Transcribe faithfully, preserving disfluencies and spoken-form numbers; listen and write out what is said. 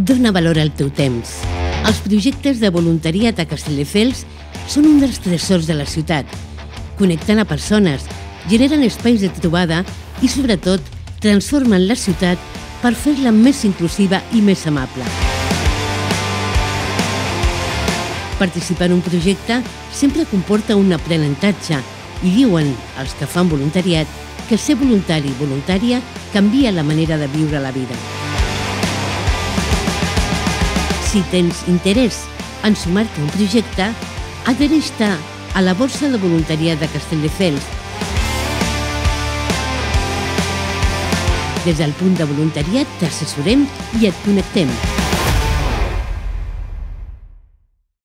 Dóna valor al teu temps. Els projectes de voluntariat a Castelldefels són un dels tresors de la ciutat. Connecten a persones, generen espais de trobada i, sobretot, transformen la ciutat per fer-la més inclusiva i més amable. Participar en un projecte sempre comporta un aprenentatge i diuen els que fan voluntariat que ser voluntari i voluntària canvia la manera de viure la vida. Si tens interès en sumar-te a un projecte, adhereix-te a la Borsa de Voluntariat de Castelldefels. Des del punt de voluntariat t'assessorem i et connectem.